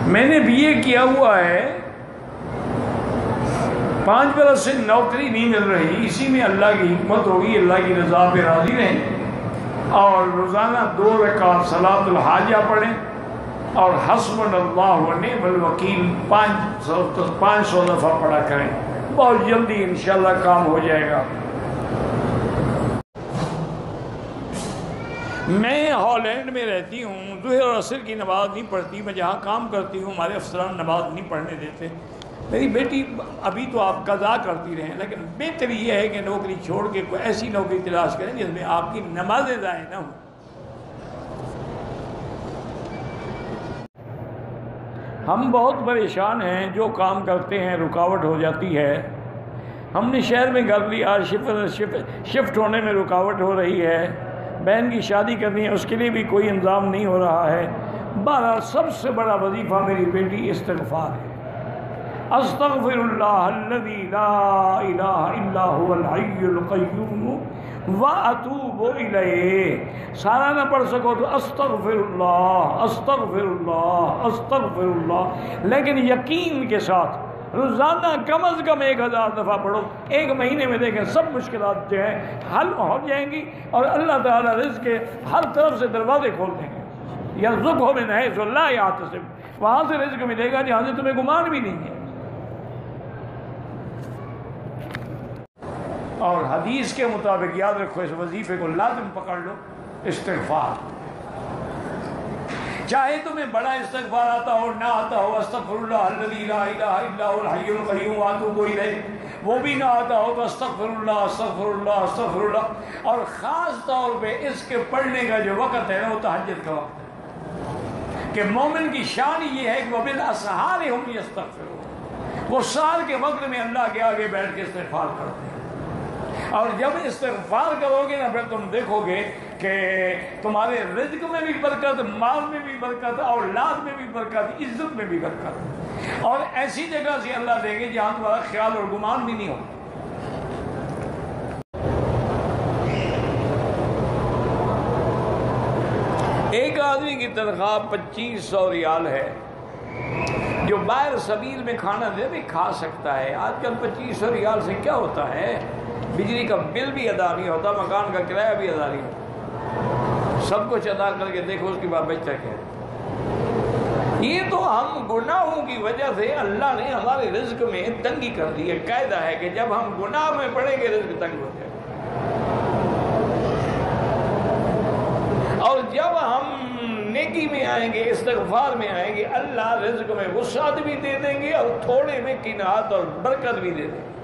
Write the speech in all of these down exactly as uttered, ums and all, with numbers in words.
میں نے بی اے کیا ہوا ہے، پانچ برس سے نوکری نہیں مل رہی، اسی میں اللہ کی حکمت ہوگی، اللہ کی رضا پہ راضی رہیں اور روزانہ دو رکعت صلاۃ الحاجہ پڑھیں اور حسبنا اللہ و نعم الوکیل پانچ سو پانچ سو دفعہ پڑھا کریں، بہت جلدی انشاءاللہ کام ہو جائے گا۔ میں ہالینڈ میں رہتی ہوں، ظہر اور عصر کی نماز نہیں پڑھتی، میں جہاں کام کرتی ہوں ہمارے افسران نماز نہیں پڑھنے دیتے۔ میری بیٹی ابھی تو آپ قضا کرتی رہیں، لیکن بہتر یہ ہے کہ نوکری چھوڑ کے کوئی ایسی نوکری تلاش کریں جس میں آپ کی نمازیں ضائع نہ ہوں۔ ہم بہت پریشان ہیں، جو کام کرتے ہیں رکاوٹ ہو جاتی ہے۔ ہم نے شہر میں گھر لیا، شفٹ شفٹ ہونے میں رکاوٹ ہو رہی ہے، بہن کی شادی کرنی ہے، اس کے لیے بھی کوئی انتظام نہیں ہو رہا ہے۔ بہرحال سب سے بڑا وظیفہ میری بیٹی استغفار ہے۔ استغفر اللہ الذی لا الہ الا هو الحی القیوم واتوب الیہ۔ سارا نہ پڑھ سکو تو استغفر اللہ استغفر اللہ استغفر اللہ، لیکن یقین کے ساتھ روزانہ کم از کم ایک ہزار دفعہ پڑھو۔ ایک مہینے میں دیکھیں سب مشکلات جو ہیں حل ہو جائیں گی اور اللہ تعالیٰ رزق کے ہر طرف سے دروازے کھول دیں گے۔ یرزقہ من حیث لا یحتسب، وہاں سے رزق ملے گا جہاں سے تمہیں گمان بھی نہیں ہے۔ اور حدیث کے مطابق یاد رکھو، اس وظیفے کو لازم پکڑ لو، استغفار۔ چاہے تمہیں بڑا استغفار آتا ہو نہ آتا ہو، استغفر اللہ الذی لا الہ الا هو الحی القیوم واتوب الیہ، وہ بھی نہ آتا ہو تو استغفر اللہ استغفر اللہ استغفر اللہ۔ اور خاص طور پہ اس کے پڑھنے کا جو وقت ہے نا وہ تہجد کا وقت ہے، کہ مومن کی شان یہ ہے کہ وہ بالاسحار ہم یستغفرون، وہ سحر کے وقت میں اللہ کے آگے بیٹھ کے استغفار کرتے ہیں۔ اور جب استغفار کرو گے نا، پھر تم دیکھو گے کہ تمہارے رزق میں بھی برکت، مال میں بھی برکت، اولاد میں بھی برکت، عزت میں بھی برکت، اور ایسی جگہ سے اللہ دے گے جہاں تمہارا خیال اور گمان بھی نہیں ہو۔ ایک آدمی کی تنخواہ پچیس سو ریال ہے، جو باہر سبیل میں کھانا دے بھی کھا سکتا ہے۔ آج کل پچیس سو ریال سے کیا ہوتا ہے؟ بجلی کا بل بھی ادا نہیں ہوتا، مکان کا کرایہ بھی ادا نہیں ہوتا، سب کچھ ادا کر کے دیکھو اس کے بعد بچتا کیا ہے۔ یہ تو ہم گناہوں کی وجہ سے اللہ نے ہمارے رزق میں تنگی کر دی ہے۔ قاعدہ ہے کہ جب ہم گناہ میں پڑیں گے رزق تنگ ہو جائے گا، اور جب ہم نیکی میں آئیں گے، استغفار میں آئیں گے، اللہ رزق میں وسعت بھی دے دیں گے اور تھوڑے میں قناعت اور برکت بھی دے دیں گے۔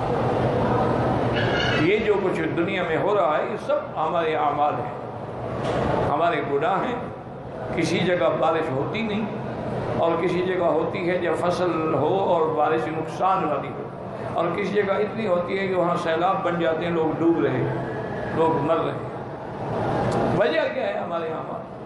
یہ جو کچھ دنیا میں ہو رہا ہے یہ سب ہمارے اعمال ہیں، ہمارے گناہ ہیں۔ کسی جگہ بارش ہوتی نہیں، اور کسی جگہ ہوتی ہے جب فصل ہو اور بارش نقصان والی ہو، اور کسی جگہ اتنی ہوتی ہے کہ وہاں سیلاب بن جاتے ہیں، لوگ ڈوب رہے ہیں، لوگ مر رہے ہیں۔ وجہ کیا ہے؟ ہمارے اعمال۔